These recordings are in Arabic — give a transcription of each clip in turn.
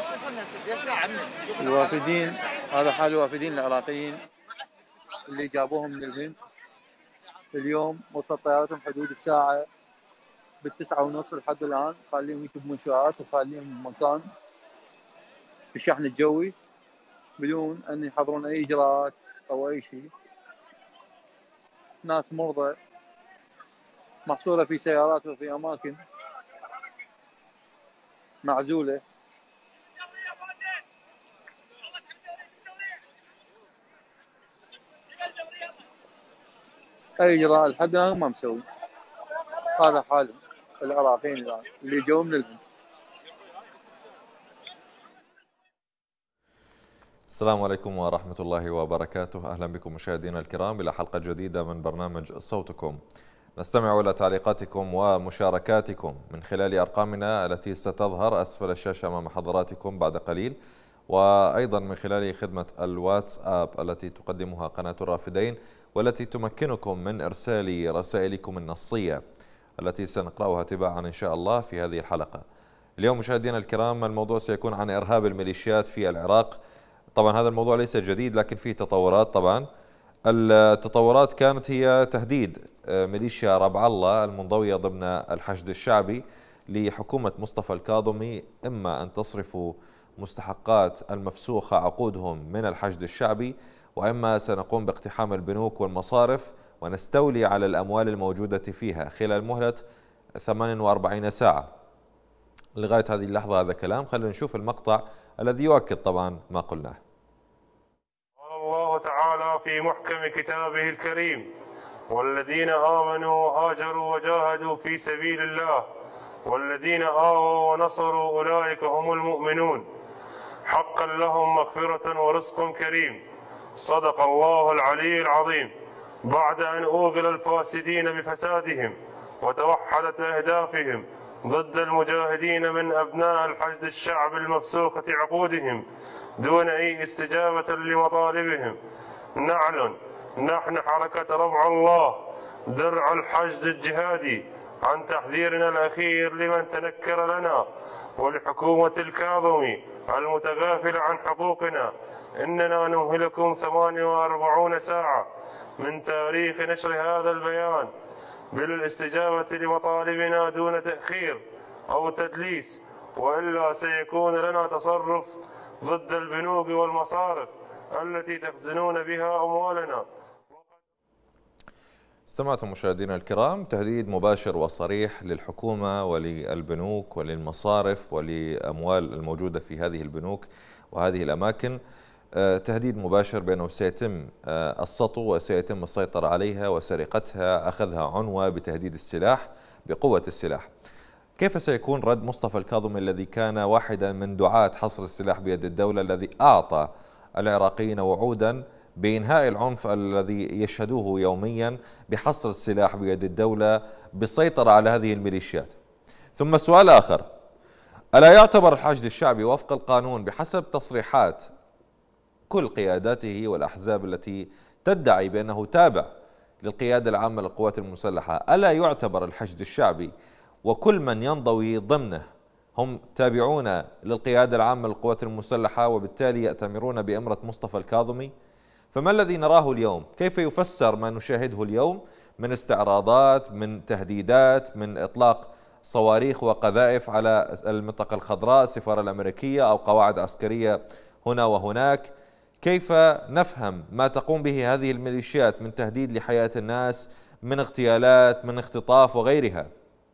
الوافدين، هذا حال الوافدين العراقيين اللي جابوهم من الهند اليوم. وصلت طيارتهم حدود الساعة ب9:30 لحد الآن، خاليهم يشوفوا منشآت وخاليهم مكان في الشحن الجوي بدون أن يحضرون أي إجراءات أو أي شيء. ناس مرضى محصورة في سيارات وفي أماكن معزولة. أي إجراء لحد الآن ما مسوي. هذا حال العراقيين الآن اللي جو من الهند. السلام عليكم ورحمة الله وبركاته. أهلا بكم مشاهدينا الكرام إلى حلقة جديدة من برنامج صوتكم. نستمع إلى تعليقاتكم ومشاركاتكم من خلال أرقامنا التي ستظهر أسفل الشاشة أمام حضراتكم بعد قليل، وأيضا من خلال خدمة الواتساب التي تقدمها قناة الرافدين، والتي تمكنكم من إرسال رسائلكم النصية التي سنقرأها تباعا إن شاء الله في هذه الحلقة. اليوم مشاهدينا الكرام الموضوع سيكون عن إرهاب الميليشيات في العراق. طبعا هذا الموضوع ليس جديد، لكن فيه تطورات. طبعا التطورات كانت هي تهديد ميليشيا ربع الله المنضوية ضمن الحشد الشعبي لحكومة مصطفى الكاظمي، إما أن تصرفوا مستحقات المفسوخة عقودهم من الحشد الشعبي، وإما سنقوم باقتحام البنوك والمصارف ونستولي على الأموال الموجودة فيها خلال مهلة 48 ساعة. لغاية هذه اللحظة هذا كلام. خلينا نشوف المقطع الذي يؤكد طبعا ما قلناه. قال الله تعالى في محكم كتابه الكريم: والذين آمنوا وهاجروا وجاهدوا في سبيل الله والذين آووا ونصروا أولئك هم المؤمنون، حقا لهم مغفرة ورزق كريم. صدق الله العلي العظيم. بعد أن أوغل الفاسدين بفسادهم وتوحدت أهدافهم ضد المجاهدين من أبناء الحشد الشعب المفسوخة عقودهم دون أي استجابة لمطالبهم، نعلن نحن حركة ربع الله درع الحشد الجهادي عن تحذيرنا الأخير لمن تنكر لنا ولحكومة الكاظمي المتغافلة عن حقوقنا. إننا نمهلكم 48 ساعة من تاريخ نشر هذا البيان بالاستجابة لمطالبنا دون تأخير أو تدليس، وإلا سيكون لنا تصرف ضد البنوك والمصارف التي تخزنون بها أموالنا. استمعتم مشاهدينا الكرام، تهديد مباشر وصريح للحكومة وللبنوك وللمصارف ولأموال الموجودة في هذه البنوك وهذه الأماكن. تهديد مباشر بأنه سيتم السطو وسيتم السيطرة عليها وسرقتها، أخذها عنوة بتهديد السلاح بقوة السلاح. كيف سيكون رد مصطفى الكاظمي الذي كان واحدا من دعاة حصر السلاح بيد الدولة، الذي أعطى العراقيين وعودا بإنهاء العنف الذي يشهدوه يوميا بحصر السلاح بيد الدولة بالسيطرة على هذه الميليشيات؟ ثم سؤال آخر: ألا يعتبر الحشد الشعبي وفق القانون بحسب تصريحات كل قياداته والأحزاب التي تدعي بأنه تابع للقيادة العامة للقوات المسلحة، ألا يعتبر الحشد الشعبي وكل من ينضوي ضمنه هم تابعون للقيادة العامة للقوات المسلحة وبالتالي يأتمرون بإمرة مصطفى الكاظمي؟ فما الذي نراه اليوم؟ كيف يفسر ما نشاهده اليوم من استعراضات، من تهديدات، من إطلاق صواريخ وقذائف على المنطقة الخضراء، السفارة الأمريكية أو قواعد عسكرية هنا وهناك؟ كيف نفهم ما تقوم به هذه الميليشيات من تهديد لحياة الناس، من اغتيالات، من اختطاف وغيرها،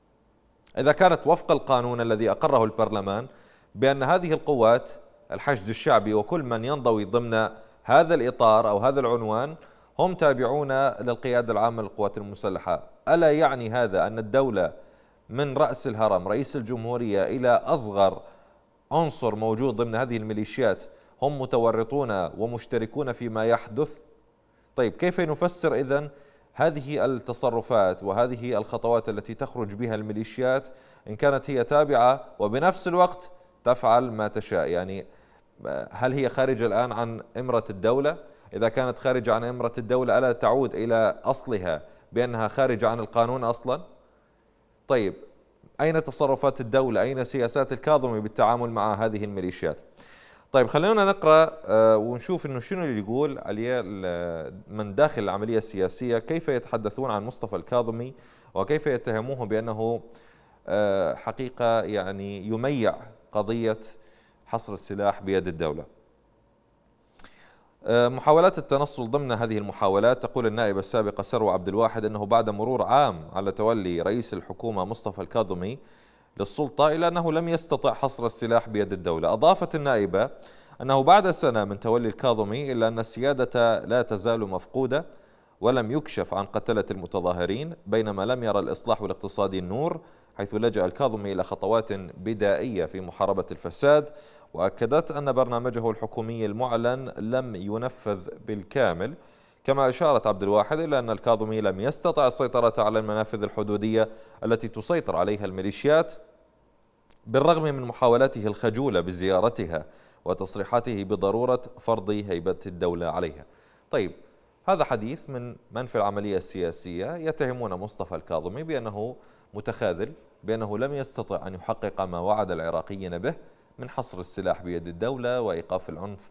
إذا كانت وفق القانون الذي أقره البرلمان بأن هذه القوات الحشد الشعبي وكل من ينضوي ضمن هذا الإطار أو هذا العنوان هم تابعون للقيادة العامة للقوات المسلحة؟ ألا يعني هذا أن الدولة من رأس الهرم رئيس الجمهورية إلى أصغر عنصر موجود ضمن هذه الميليشيات هم متورطون ومشتركون فيما يحدث؟ طيب كيف نفسر إذن هذه التصرفات وهذه الخطوات التي تخرج بها الميليشيات إن كانت هي تابعة وبنفس الوقت تفعل ما تشاء؟ يعني هل هي خارجة الآن عن إمرة الدولة؟ إذا كانت خارجة عن إمرة الدولة ألا تعود إلى أصلها بأنها خارجة عن القانون أصلا؟ طيب أين تصرفات الدولة؟ أين سياسات الكاظمي بالتعامل مع هذه الميليشيات؟ طيب خلينا نقرأ ونشوف إنه شنو اللي يقول من داخل العملية السياسية، كيف يتحدثون عن مصطفى الكاظمي وكيف يتهموه بأنه حقيقة يعني يميع قضية حصر السلاح بيد الدولة. محاولات التنصل ضمن هذه المحاولات. تقول النائبة السابقة سروة عبد الواحد أنه بعد مرور عام على تولي رئيس الحكومة مصطفى الكاظمي للسلطة إلا أنه لم يستطع حصر السلاح بيد الدولة. أضافت النائبة أنه بعد سنة من تولي الكاظمي إلا أن السيادة لا تزال مفقودة ولم يكشف عن قتلة المتظاهرين، بينما لم يرى الإصلاح والاقتصادي النور، حيث لجأ الكاظمي إلى خطوات بدائية في محاربة الفساد. وأكدت أن برنامجه الحكومي المعلن لم ينفذ بالكامل. كما أشارت عبد الواحد إلى أن الكاظمي لم يستطع السيطرة على المنافذ الحدودية التي تسيطر عليها الميليشيات بالرغم من محاولاته الخجولة بزيارتها وتصريحاته بضرورة فرض هيبة الدولة عليها. طيب، هذا حديث من في العملية السياسية يتهمون مصطفى الكاظمي بأنه متخاذل، بأنه لم يستطع أن يحقق ما وعد العراقيين به من حصر السلاح بيد الدولة وإيقاف العنف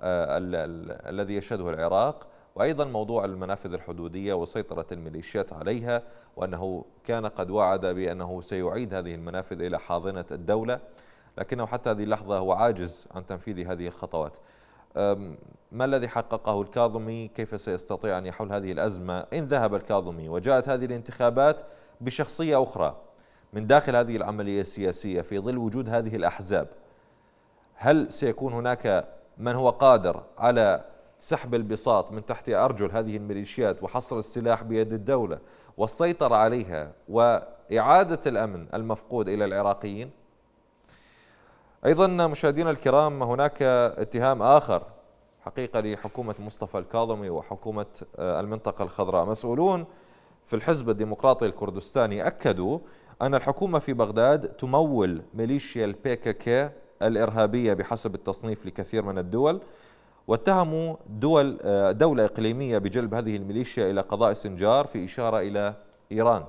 الذي يشهده العراق، وأيضا موضوع المنافذ الحدودية وسيطرة الميليشيات عليها، وأنه كان قد وعد بأنه سيعيد هذه المنافذ إلى حاضنة الدولة، لكنه حتى هذه اللحظة هو عاجز عن تنفيذ هذه الخطوات. ما الذي حققه الكاظمي؟ كيف سيستطيع أن يحل هذه الأزمة إن ذهب الكاظمي وجاءت هذه الانتخابات بشخصية أخرى من داخل هذه العملية السياسية في ظل وجود هذه الأحزاب؟ هل سيكون هناك من هو قادر على سحب البساط من تحت أرجل هذه الميليشيات وحصر السلاح بيد الدولة والسيطرة عليها وإعادة الأمن المفقود إلى العراقيين؟ أيضا مشاهدينا الكرام، هناك اتهام آخر حقيقة لحكومة مصطفى الكاظمي وحكومة المنطقة الخضراء. مسؤولون في الحزب الديمقراطي الكردستاني أكدوا أن الحكومة في بغداد تمول ميليشيا الPKK الإرهابية بحسب التصنيف لكثير من الدول، واتهموا دولة إقليمية بجلب هذه الميليشيا إلى قضاء سنجار في إشارة إلى إيران.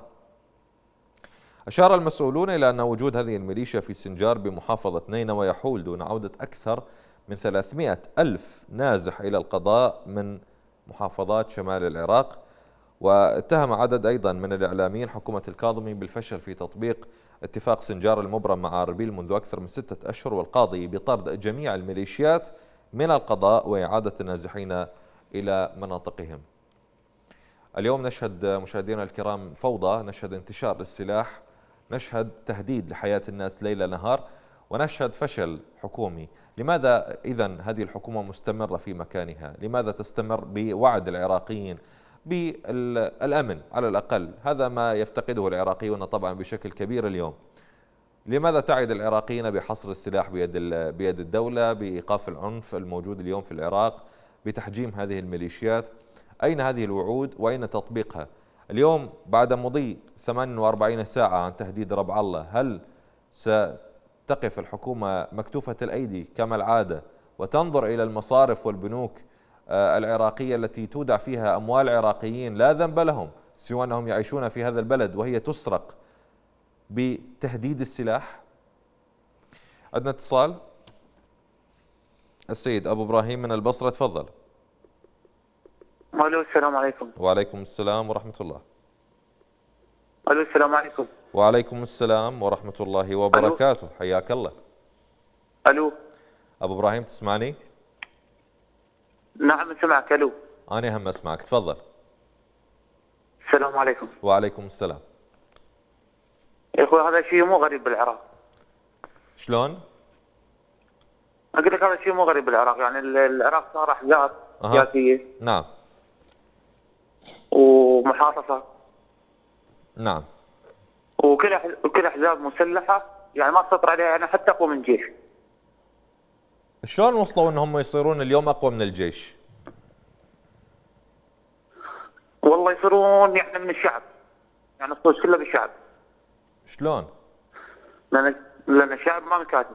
أشار المسؤولون إلى أن وجود هذه الميليشيا في سنجار بمحافظة نينوى يحول دون عودة أكثر من 300 ألف نازح إلى القضاء من محافظات شمال العراق. واتهم عدد أيضا من الإعلاميين حكومة الكاظمي بالفشل في تطبيق اتفاق سنجار المبرم مع أربيل منذ أكثر من 6 أشهر، والقاضي بطرد جميع الميليشيات من القضاء وإعادة النازحين إلى مناطقهم. اليوم نشهد مشاهدينا الكرام فوضى، نشهد انتشار للسلاح، نشهد تهديد لحياة الناس ليل نهار، ونشهد فشل حكومي. لماذا إذن هذه الحكومة مستمرة في مكانها؟ لماذا تستمر بوعد العراقيين بالأمن على الأقل؟ هذا ما يفتقده العراقيون طبعا بشكل كبير اليوم. لماذا تعد العراقيين بحصر السلاح بيد الدولة، بإيقاف العنف الموجود اليوم في العراق، بتحجيم هذه الميليشيات؟ أين هذه الوعود وأين تطبيقها؟ اليوم بعد مضي 48 ساعة عن تهديد ربع الله، هل ستقف الحكومة مكتوفة الأيدي كما العادة وتنظر إلى المصارف والبنوك العراقية التي تودع فيها أموال عراقيين لا ذنب لهم سوى أنهم يعيشون في هذا البلد وهي تسرق بتهديد السلاح؟ عندنا اتصال. السيد أبو إبراهيم من البصرة، تفضل. الو، السلام عليكم. وعليكم السلام ورحمة الله. الو، السلام عليكم. وعليكم السلام ورحمة الله وبركاته. ألو. حياك الله. الو أبو إبراهيم، تسمعني؟ نعم سمعك. الو، أنا هم أسمعك، تفضل. السلام عليكم. وعليكم السلام. يا اخوي هذا شيء مو غريب بالعراق. شلون؟ اقول لك هذا شيء مو غريب بالعراق، يعني العراق صار احزاب سياسيه. نعم. ومحاصصه. نعم. وكل احزاب مسلحه، يعني ما تسيطر عليها يعني حتى اقوى من الجيش. شلون وصلوا انهم يصيرون اليوم اقوى من الجيش؟ والله يصيرون يعني من الشعب، يعني الصوت كله بالشعب. شلون؟ لان الشعب ما مكاتب.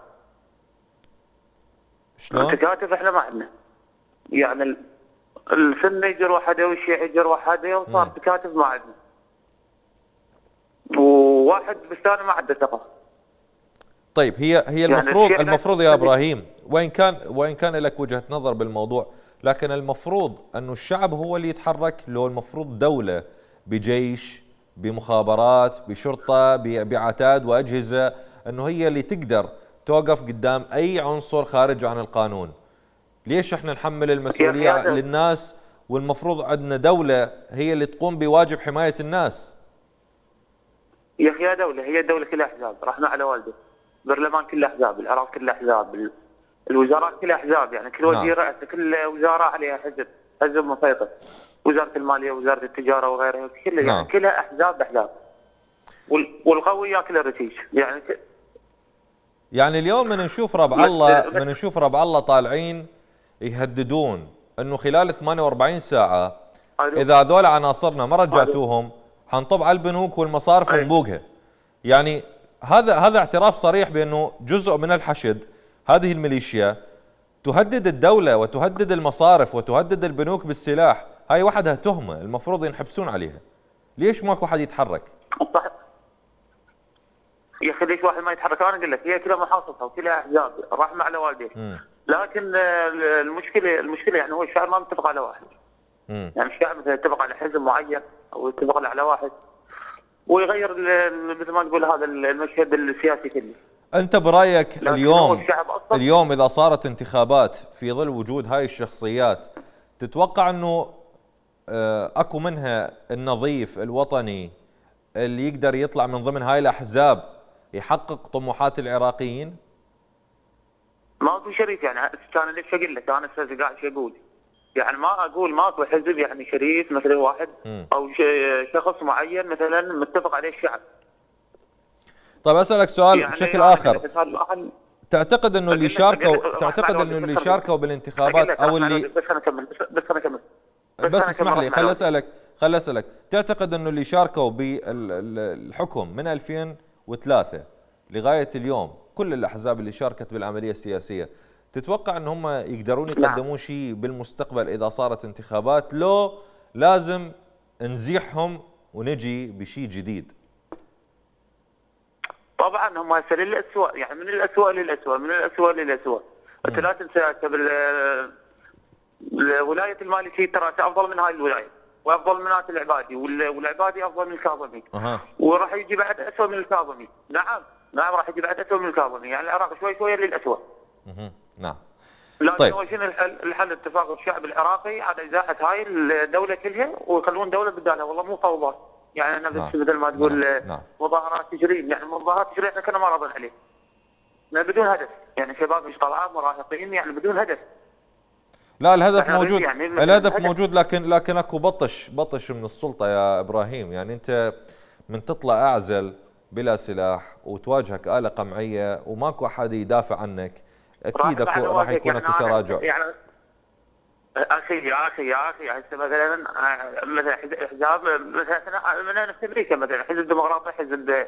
شلون؟ التكاتف احنا ما عندنا. يعني السنه يجر وحده والشيعي يجر وحده، وصار تكاتف ما عندنا. وواحد بالثاني ما عنده ثقه. طيب هي المفروض يا ابراهيم، وان كان لك وجهة نظر بالموضوع، لكن المفروض انه الشعب هو اللي يتحرك، لو المفروض دولة بجيش بمخابرات بشرطة بعتاد واجهزة انه هي اللي تقدر توقف قدام اي عنصر خارج عن القانون. ليش احنا نحمل المسؤولية للناس والمفروض عندنا دولة هي اللي تقوم بواجب حماية الناس؟ يا اخي يا دولة، هي الدولة كلها احزاب، رحمة على والده. البرلمان كله احزاب، العراق كله احزاب، الوزارات كلها احزاب، يعني كل وزير رئاسة كل وزارة عليها حزب مسيطر. وزارة المالية، وزارة التجارة وغيرها كلها يعني كلها احزاب. والقوي ياكل الرشيش يعني اليوم من نشوف ربع الله طالعين يهددون انه خلال 48 ساعة اذا هذول عناصرنا ما رجعتوهم حنطب على البنوك والمصارف ونبوقها. يعني هذا اعتراف صريح بانه جزء من الحشد، هذه الميليشيا تهدد الدولة وتهدد المصارف وتهدد البنوك بالسلاح. هاي وحدها تهمة المفروض ينحبسون عليها. ليش ماكو حد يتحرك؟ يا اخي ليش واحد ما يتحرك؟ انا اقول لك هي كلها محاصصه وكلها احزاب، رحمه على والديك. لكن المشكله يعني هو الشعب ما متفق على واحد. يعني الشعب مثلا يتفق على حزب معين او يتفق على واحد ويغير مثل ما تقول هذا المشهد السياسي كله. انت برايك اليوم اذا صارت انتخابات في ظل وجود هاي الشخصيات، تتوقع انه اكو منها النظيف الوطني اللي يقدر يطلع من ضمن هاي الاحزاب يحقق طموحات العراقيين؟ ماكو شريف. يعني كان ليش اقول لك انا قاعد شو اقول؟ يعني ما اقول ماكو حزب يعني شريف مثلا واحد او شخص معين مثلا متفق عليه الشعب. طيب اسالك سؤال يعني بشكل اخر، تعتقد انه اللي شاركوا بالانتخابات او اللي بس اسمح لي خل اسالك تعتقد انه اللي شاركوا بالحكم من 2003 لغايه اليوم كل الاحزاب اللي شاركت بالعمليه السياسيه، تتوقع ان هم يقدرون يقدمون شيء بالمستقبل اذا صارت انتخابات، لو لازم نزيحهم ونجي بشيء جديد؟ طبعا هم هسه للاسوء، يعني من الاسوء للاسوء. انت لا تنسى ولايه المالكي ترى افضل من هاي الولايه وافضل من ناس العبادي، والعبادي افضل من الكاظمي. وراح يجي بعد اسوء من الكاظمي. نعم راح يجي بعد اسوء من الكاظمي. يعني العراق شوي للاسوء. نعم. لكن طيب هو شنو الحل؟ اتفاق الشعب العراقي على ازاحه هاي الدوله كلها ويخلون دوله بدالها. والله مو فوضى، يعني انا بس بدل ما تقول مظاهرات تجريم، يعني مظاهرات تجريم احنا كنا ما راضين عليه. بدون هدف، يعني شباب مش طلعان مراهقين يعني بدون هدف. لا الهدف موجود، يعني الهدف موجود، لكن اكو بطش من السلطه يا ابراهيم. يعني انت من تطلع اعزل بلا سلاح وتواجهك آلة قمعيه وماكو احد يدافع عنك، اكيد راح يكون اكو تراجع. يعني يا اخي هسه مثلا احزاب مثلا في امريكا مثلا حزب ديمقراطي، حزب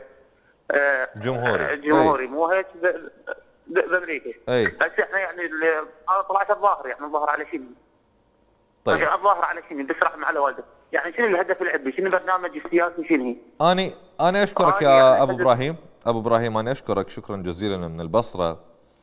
جمهوري مو هيك بامريكا. بس احنا يعني انا طلعت الظاهر، يعني الظاهر على شنو؟ طيب الظاهر على شنو؟ بس رحمه على والده. يعني شنو الهدف العلمي؟ شنو البرنامج السياسي؟ شنو هي؟ انا اشكرك يا ابو ابراهيم، انا اشكرك شكرا جزيلا من البصره.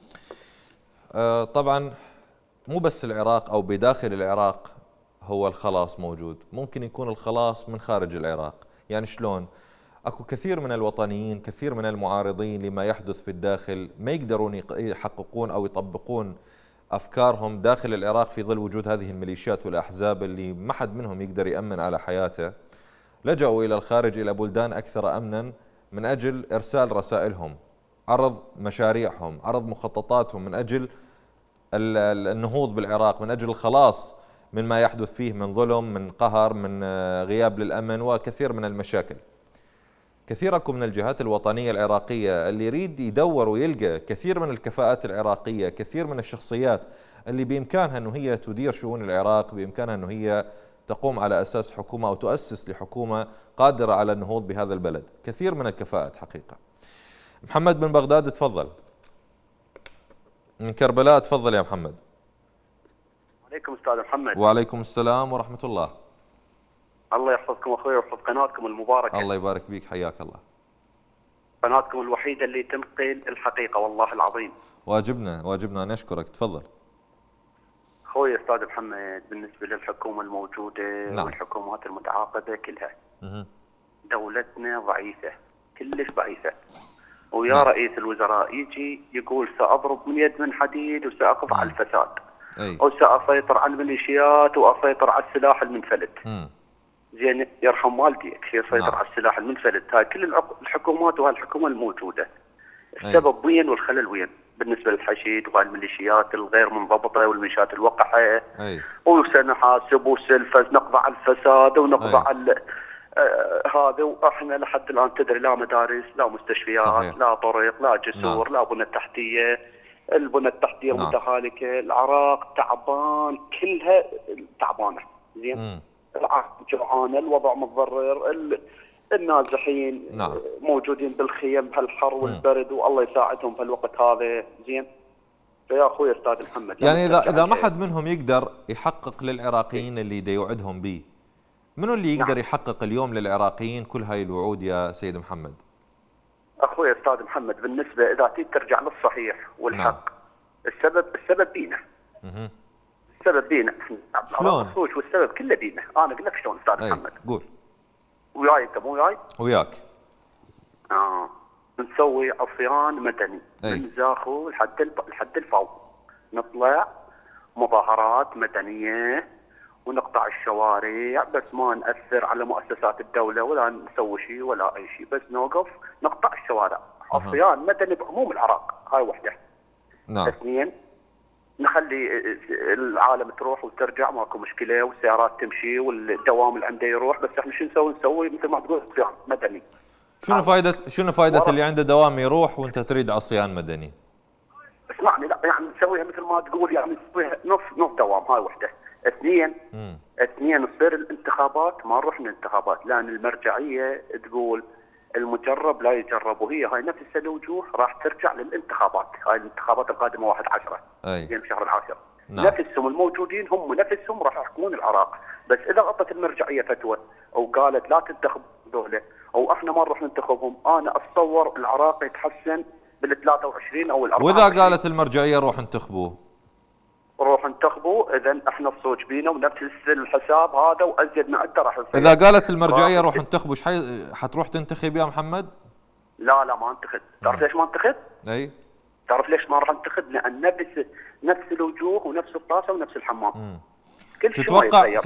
طبعا مو بس العراق او بداخل العراق هو الخلاص موجود، ممكن يكون الخلاص من خارج العراق. يعني شلون؟ اكو كثير من الوطنيين، كثير من المعارضين لما يحدث في الداخل ما يقدرون يحققون او يطبقون افكارهم داخل العراق في ظل وجود هذه الميليشيات والاحزاب اللي ما حد منهم يقدر يامن على حياته. لجأوا الى الخارج، الى بلدان اكثر امنا من اجل ارسال رسائلهم، عرض مشاريعهم، عرض مخططاتهم من اجل النهوض بالعراق، من اجل الخلاص من ما يحدث فيه من ظلم، من قهر، من غياب للامن وكثير من المشاكل. كثير اكو من الجهات الوطنيه العراقيه اللي يريد يدور ويلقى كثير من الكفاءات العراقيه، كثير من الشخصيات اللي بامكانها انه هي تدير شؤون العراق، بامكانها انه هي تقوم على اساس حكومه او تؤسس لحكومه قادره على النهوض بهذا البلد، كثير من الكفاءات حقيقه. محمد بن بغداد تفضل. من كربلاء تفضل يا محمد. عليكم استاذ محمد. وعليكم السلام ورحمه الله. الله يحفظكم اخوي ويحفظ قناتكم المباركه. الله يبارك بيك، حياك الله. قناتكم الوحيده اللي تنقل الحقيقه والله العظيم. واجبنا نشكرك، تفضل. اخوي استاذ محمد، بالنسبه للحكومه الموجوده نعم. والحكومات المتعاقبه كلها، دولتنا ضعيفه، كلش ضعيفه. ويا نعم. رئيس الوزراء يجي يقول ساضرب من يد من حديد وساقض على الفساد، وساسيطر على الميليشيات واسيطر على السلاح المنفلت. زين يرحم والديك يسيطر نعم. على السلاح المنفلت. هاي كل الحكومات وهالحكومه الموجوده، السبب وين والخلل وين؟ بالنسبه للحشيد وهالميليشيات الغير منضبطه والميليشيات الوقحه، وسنحاسب وسلفز نقضي على الفساد ونقضي على هذا. واحنا لحد الان تدري لا مدارس لا مستشفيات صحيح. لا طرق لا جسور لا بنى تحتيه، البنى التحتيه متهالكه، العراق تعبان كلها تعبانه. زين العراق جوعانه، الوضع متضرر، النازحين موجودين بالخيم بهالحر والبرد والله يساعدهم بهالوقت هذا. زين فيا اخوي استاذ محمد، يعني اذا ما حد منهم يقدر يحقق للعراقيين اللي دا يوعدهم به، منو اللي يقدر يحقق اليوم للعراقيين كل هاي الوعود يا سيد محمد؟ اخوي استاذ محمد، بالنسبه اذا ترجع للصحيح والحق، السبب بينا. السبب بينا شلون؟ والسبب كله بينا. انا اقول لك شلون استاذ محمد. قول. وياي انت مو وياي؟ وياك. نسوي عصيان مدني من زاخو لحد الفاو، نطلع مظاهرات مدنيه ونقطع الشوارع، بس ما نأثر على مؤسسات الدولة ولا نسوي شيء ولا أي شيء، بس نوقف نقطع الشوارع. عصيان مدني بعموم العراق، هاي وحدة. نعم. اثنين، نخلي العالم تروح وترجع ماكو مشكلة، والسيارات تمشي والدوام اللي عنده يروح، بس احنا شو نسوي مثل ما تقول عصيان مدني. شنو فائدة اللي عنده دوام يروح وانت تريد عصيان مدني؟ اسمعني، لا يعني نسويها مثل ما تقول، يعني نسويها نص دوام، هاي وحدة. اثنين تصير الانتخابات ما نروح للانتخابات، لان المرجعيه تقول المجرب لا يجرب، وهي هاي نفس الوجوه راح ترجع للانتخابات. هاي الانتخابات القادمه 1/10 في شهر العاشر. نفسهم الموجودين هم نفسهم راح يحكمون العراق، بس اذا اعطت المرجعيه فتوى او قالت لا تنتخبوا دولة او احنا ما نروح ننتخبهم، انا اتصور العراق يتحسن بال 23 او ال 24. واذا قالت المرجعيه روح انتخبوه، روح انتخبوا، اذا احنا الصوت بينا ونفس الحساب هذا وازيد ما عنده راح يصير. اذا قالت المرجعيه روح انتخبوا، حتروح تنتخب يا محمد؟ لا ما انتخب. تعرف ليش ما انتخب؟ اي تعرف ليش ما راح انتخب؟ لان نفس الوجوه ونفس الطاسه ونفس الحمام. كل شيء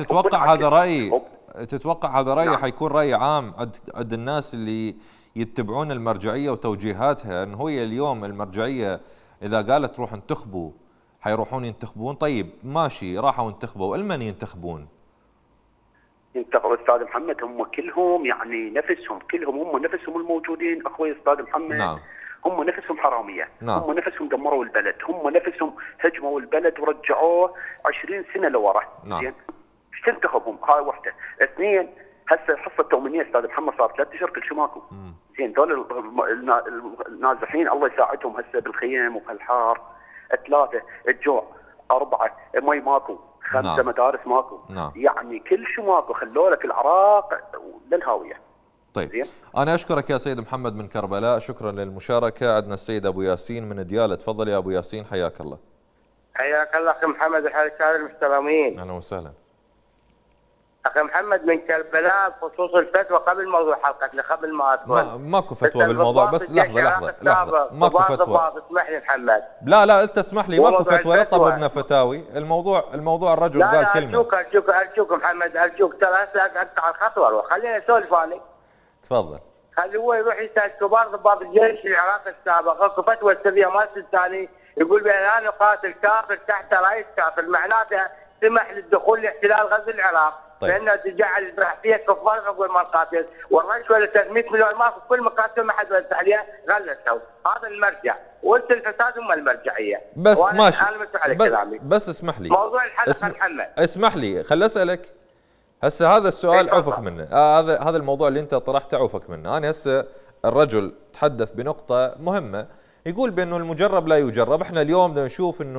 تتوقع هذا راي حيكون راي عام عند الناس اللي يتبعون المرجعيه وتوجيهاتها، انه هي اليوم المرجعيه اذا قالت روح انتخبوا حيروحون ينتخبون؟ طيب ماشي، راحوا انتخبوا، المن ينتخبون؟ ينتخبوا استاذ محمد هم كلهم يعني نفسهم، هم نفسهم الموجودين اخوي استاذ محمد. نعم. هم نفسهم حراميه. نعم. هم نفسهم دمروا البلد، هم نفسهم هجموا البلد ورجعوه 20 سنه لورا. نعم. زين ايش تنتخبهم؟ هاي وحده. اثنين، هسه الحصه التومينيه استاذ محمد صار 3 اشهر كل شيء ماكو. زين دول النازحين الله يساعدهم هسه بالخيام وبهالحار. 3 الجوع. 4 مي ماكو. 5 نعم. مدارس ماكو. نعم. يعني كل شيء ماكو، خلوا لك العراق للهاويه. طيب زين؟ انا اشكرك يا سيد محمد من كربلاء، شكرا للمشاركه. عندنا السيد ابو ياسين من دياله، تفضل يا ابو ياسين، حياك الله. حياك الله اخي محمد وحياك المحترمين. اهلا وسهلا. اخي محمد من كربلاء بخصوص الفتوى، قبل موضوع حلقتنا قبل ما ادخل. ماكو فتوى بالموضوع، بس لحظه ماكو فتوى. اسمح لي محمد. لا انت اسمح لي، ماكو فتوى، لا طببنا فتاوي. الموضوع الرجل قال كلمه. ارجوك محمد، ارجوك ترى هسه اقطع الخطوه، خلينا نسولف انا. تفضل. خلي هو يروح يسال كبار ضباط الجيش العراقي السابق، اكو فتوى السريه مالت الثاني يقول بان انا قاتل كافر تحت راية كافر، معناته سمح للدخول لاحتلال غزو العراق. طيب. لانه تجعل بحثيه كفار قبل ما نقاتل، والله ولا 300 مليون ماكو، كل مقاتل ما حد وزع عليه غلسوا. هذا المرجع، وانت الفساد هم المرجعيه. بس ماشي. بس اسمح لي. موضوع الحلقه محمد. اسمح لي، خل اسالك. هسه هذا السؤال عوفك منه، هذا الموضوع اللي انت طرحته عوفك منه. انا هسه الرجل تحدث بنقطه مهمه، يقول بانه المجرب لا يجرب. احنا اليوم بدنا نشوف انه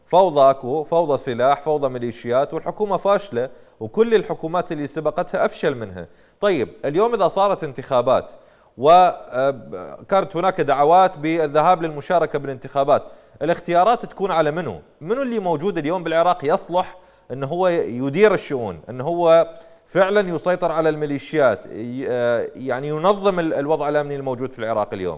فوضى اكو، فوضى سلاح، فوضى ميليشيات، والحكومه فاشله، وكل الحكومات اللي سبقتها افشل منها. طيب اليوم اذا صارت انتخابات وكانت هناك دعوات بالذهاب للمشاركه بالانتخابات، الاختيارات تكون على منو؟ منو اللي موجود اليوم بالعراق يصلح انه هو يدير الشؤون، انه هو فعلا يسيطر على الميليشيات، يعني ينظم الوضع الامني الموجود في العراق اليوم؟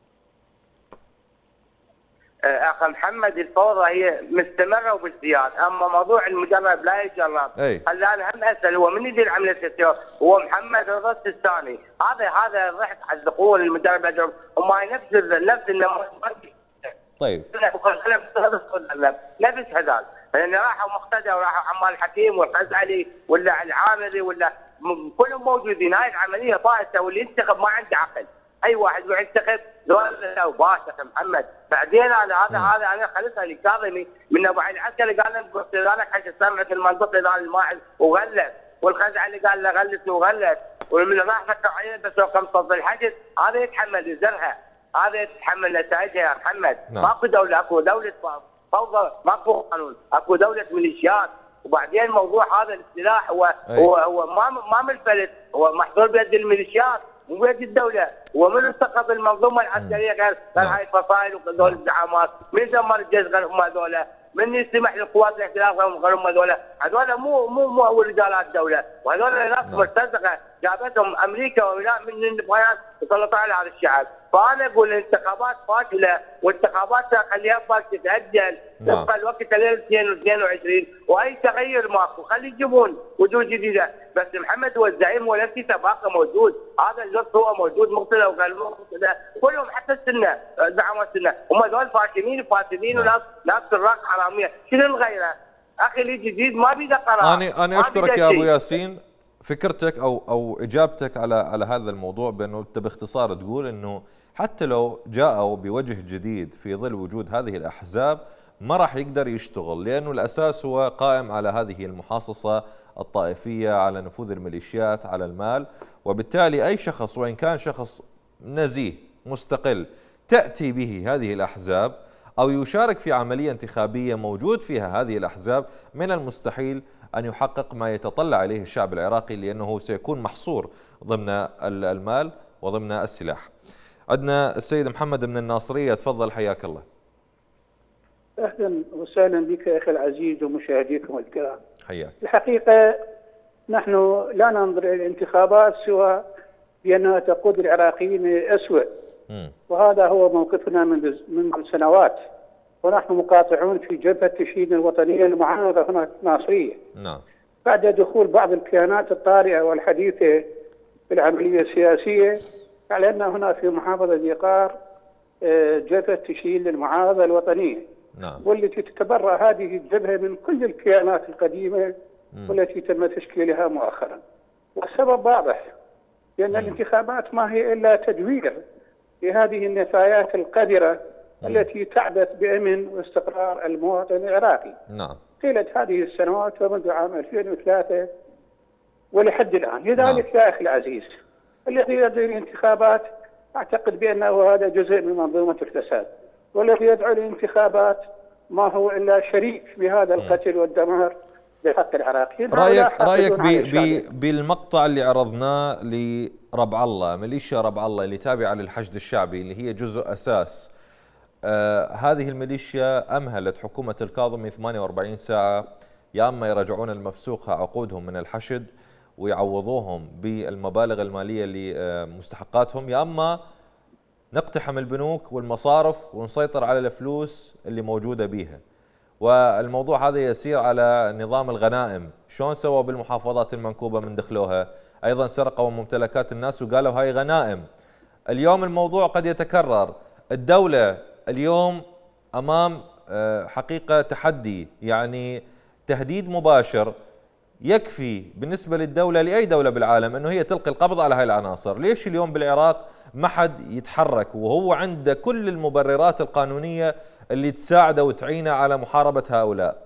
اخ محمد، الفوضى هي مستمره وبازدياد، اما موضوع المجرب لا يجرب. هلا انا هم اسال هو من يدير عمليه السياسه؟ هو محمد رضا السيستاني. هذا ضحك على الدخول المجرب يجرب، وما نفس النموذج. طيب نفس هذا، لان راحوا مقتدى وراحوا عمال الحكيم والغزالي ولا العامري ولا كلهم موجودين. هاي العمليه فائته، واللي ينتخب ما عنده عقل. اي واحد يروح ينتخب ذولا وباشا محمد. بعدين هذا انا خلصها لكاظمي من ابو علي العسكري قال له قلت لك حق سمعت المنطقه ذا الماعز وغلس، والخزعلي قال له غلس وغلس، ومن راح فكر عينه بس كم صد الحجز. هذا يتحمل يزرها، هذا يتحمل نتائجها يا محمد. ماكو دوله، اكو دوله فوضى، ماكو قانون، اكو دوله ميليشيات. وبعدين موضوع هذا السلاح هو ما منفلت، هو محظور بيد الميليشيات مو بيد الدوله. ومن استقطب المنظومه العسكريه غير هاي الفصائل وهذول الزعامات؟ من دمر الجيش غير هم هذول؟ من يسمح للقوات الاحتلال غير هم هذول مو رجالات الدوله، وهذول ناس مرتزقه جابتهم امريكا وولاء من النفايات وسلطوا على هذا الشعب. فانا اقول الانتخابات فاشله، والانتخابات خليها تتاجل تبقى الوقت ليله 22 واي تغير ماكو. خلي يجيبون وجوه جديده. بس محمد هو الزعيم ولم باقي موجود، هذا اللص هو موجود مقتدى وغير مقتدى كلهم حتى السنه زعموا السنه هم هذول فاشلين فاسدين وناس سراق حراميه. شنو الغيره؟ اخي اللي جديد ما بيده قرار. انا اشكرك يا ابو ياسين. فكرتك او اجابتك على هذا الموضوع بانه انت باختصار تقول انه حتى لو جاءوا بوجه جديد في ظل وجود هذه الاحزاب ما راح يقدر يشتغل، لانه الاساس هو قائم على هذه المحاصصه الطائفيه، على نفوذ الميليشيات، على المال. وبالتالي اي شخص وان كان شخص نزيه مستقل تاتي به هذه الاحزاب او يشارك في عمليه انتخابيه موجود فيها هذه الاحزاب، من المستحيل أن يحقق ما يتطلع إليه الشعب العراقي، لأنه سيكون محصور ضمن المال وضمن السلاح. عندنا السيد محمد من الناصرية، تفضل حياك الله. أهلا وسهلا بك أخي العزيز ومشاهديكم الكرام. حياك. الحقيقة نحن لا ننظر إلى الانتخابات سوى بأنها تقود العراقيين أسوأ، وهذا هو موقفنا من سنوات، ونحن مقاطعون في جبهة تشييد الوطنية المعارضة هنا في الناصرية. نعم. بعد دخول بعض الكيانات الطارئة والحديثة في العملية السياسية، أعلنا هنا في محافظة ذيقار جبهة تشييد المعارضة الوطنية. نعم. والتي تتبرأ هذه الجبهة من كل الكيانات القديمة والتي تم تشكيلها مؤخرا. والسبب واضح، لأن الانتخابات ما هي إلا تدوير لهذه النفايات القذرة التي تعبث بأمن واستقرار المواطن العراقي. نعم. طيلة هذه السنوات ومنذ عام 2003 ولحد الآن. لذلك يا أخي العزيز، الذي يدعو الانتخابات أعتقد بأنه هذا جزء من منظومة الفساد، والذي يدعو الانتخابات ما هو إلا شريك بهذا القتل والدمار لحق العراقيين. رأيك بالمقطع اللي عرضناه لربع الله، ميليشيا ربع الله اللي تابعة للحشد الشعبي، اللي هي جزء أساس هذه الميليشيا أمهلت حكومة الكاظمي 48 ساعة، يا أما يرجعون المفسوخة عقودهم من الحشد ويعوضوهم بالمبالغ المالية لمستحقاتهم، يا أما نقتحم البنوك والمصارف ونسيطر على الفلوس اللي موجودة بيها. والموضوع هذا يسير على نظام الغنائم. شلون سووا بالمحافظات المنكوبة من دخلوها؟ أيضا سرقوا ممتلكات الناس وقالوا هاي غنائم. اليوم الموضوع قد يتكرر. الدولة اليوم أمام حقيقة تحدي، يعني تهديد مباشر يكفي بالنسبة للدولة لأي دولة بالعالم أنه هي تلقي القبض على هاي العناصر. ليش اليوم بالعراق ما حد يتحرك وهو عنده كل المبررات القانونية اللي تساعده وتعينه على محاربة هؤلاء؟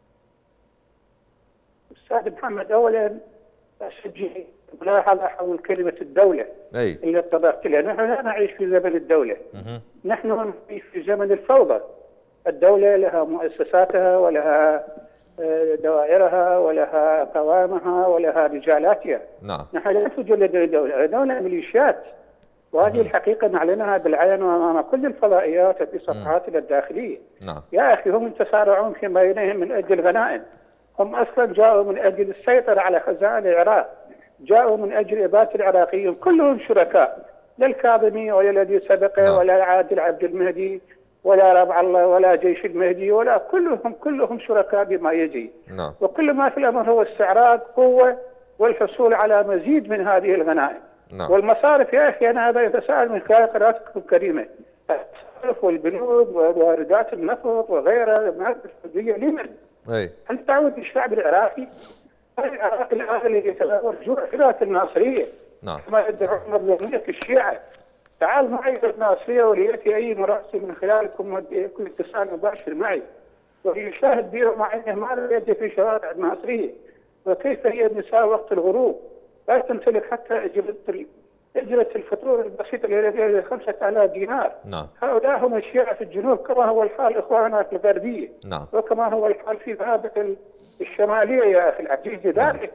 أستاذ محمد، أولا أشجع ملاحظة حول كلمة الدولة اللي اتطرقت لها. نحن لا نعيش في زمن الدولة، نحن نعيش في زمن الفوضى. الدولة لها مؤسساتها ولها دوائرها ولها قوامها ولها رجالاتها. نعم. نحن لا نوجد لدينا دولة، لدينا ميليشيات، وهذه الحقيقة نعلنها بالعين وأمام كل الفضائيات وفي صفحاتنا الداخلية. نعم. يا أخي هم يتسارعون فيما بينهم من أجل الغنائم، هم أصلا جاءوا من أجل السيطرة على خزائن العراق، جاءوا من أجل إبادة العراقيين، كلهم شركاء، لا الكاظمي ولا الذي سبقه ولا عادل عبد المهدي ولا ربع الله ولا جيش المهدي ولا كلهم شركاء بما يجي. نعم. وكل ما في الأمر هو استعراض قوة والحصول على مزيد من هذه الغنائم. نعم. والمصارف يا أخي أنا هذا يتساءل من خلال قراءتكم الكريمة، المصارف والبنوك وواردات النفط وغيرها المواد السعودية لمن؟ هل تعود الشعب العراقي؟ العراق الآن الذي يتناول رجوع فكرة الناصرية. نعم. كما يدعون مظلومية الشيعة. تعال معي إلى الناصرية وليأتي أي مراسل من خلالكم يكون اتصال مباشر معي ويشاهد بي معينه ماذا يجري في شوارع الناصرية وكيف هي النساء وقت الغروب لا تمتلك حتى أجرة الفطور البسيطة التي 5000 دينار. نعم. هؤلاء هم الشيعة في الجنوب كما هو الحال إخواننا في الغربية. نعم. وكما هو الحال في غابة الشمالية يا أخي العزيز. ذلك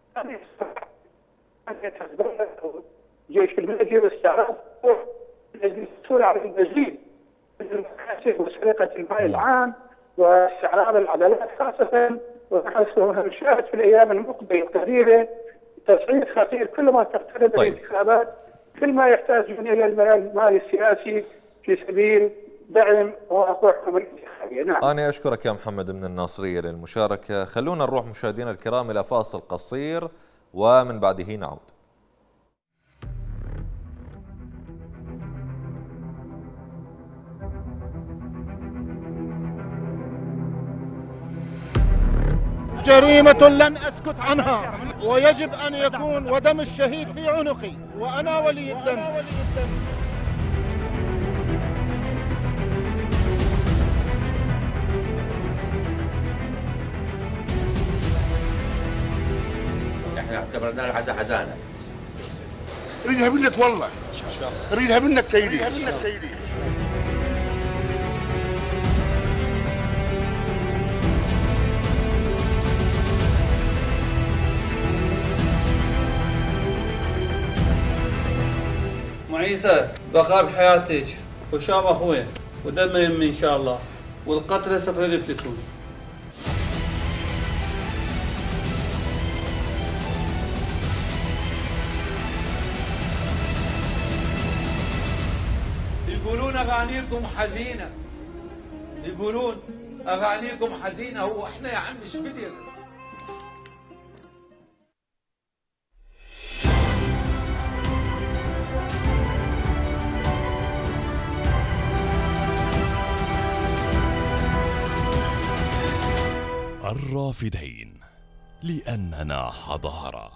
جيش المهدي واستعراض الحصول على المزيد من المكاسب وسرقة المال العام واستعراض العدالات خاصة. ونحن نشاهد في الأيام المقبلة القريبة تصعيد خطير كل ما تقترب الانتخابات، كل ما يحتاجون إلى المال السياسي في سبيل دعم وقوعهم الانتخابية. نعم. أنا أشكرك يا محمد من الناصرية للمشاركة. خلونا نروح مشاهدينا الكرام إلى فاصل قصير ومن بعده نعود. جريمة لن أسكت عنها ويجب أن يكون ودم الشهيد في عنقي وأنا ولي الدم. احنا اعتبرنا العزاء حزانة. اريدها منك والله، اريدها منك سيدي. عيسى بقى بحياتك وشاب اخوي ودم يمي ان شاء الله والقتله سوف يفتتون. يقولون اغانيكم حزينه، يقولون اغانيكم حزينه. هو احنا يا عم ايش بدنا؟ الرافدين لأننا حضارة.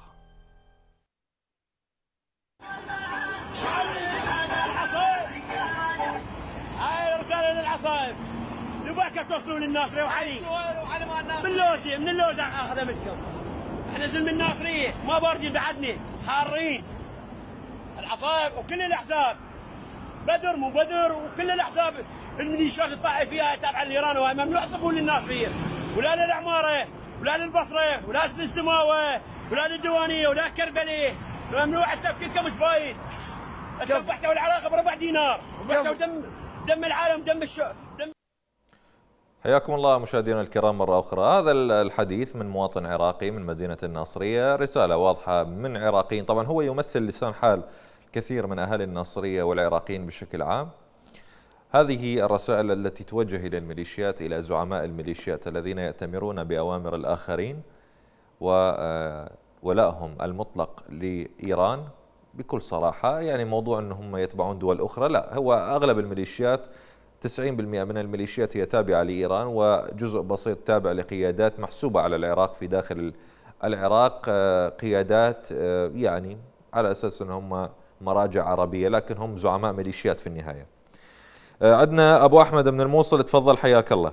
هاي رسالة للعصائب نبغاك توصلوا للناصرية وحنين من اللوز اخذها منكم. احنا زلم الناصرية ما باردين بعدني حارين. العصائب وكل الاحزاب بدر مو بدر وكل الاحزاب الميليشيات الطائفية تابعة لايران وهي ممنوع يطبون للناصرية ولا للعمارة ولا للبصرة ولا للسماوة ولا للديوانية ولا كربلة. ممنوع التفكير مش فايد. ذبحتوا العراق بربع دينار وذبحتوا دم العالم دم دم. حياكم الله مشاهدينا الكرام مرة أخرى. هذا الحديث من مواطن عراقي من مدينة الناصرية، رسالة واضحة من عراقيين. طبعا هو يمثل لسان حال كثير من أهالي الناصرية والعراقيين بشكل عام. هذه الرسائل التي توجه إلى الميليشيات، إلى زعماء الميليشيات الذين يأتمرون بأوامر الآخرين وولائهم المطلق لإيران بكل صراحة. يعني موضوع أنهم يتبعون دول أخرى، لا، هو أغلب الميليشيات 90% من الميليشيات هي تابعة لإيران، وجزء بسيط تابع لقيادات محسوبة على العراق في داخل العراق، قيادات يعني على أساس أنهم مراجع عربية، لكن هم زعماء ميليشيات في النهاية. عندنا أبو أحمد من الموصل، تفضل حياك الله.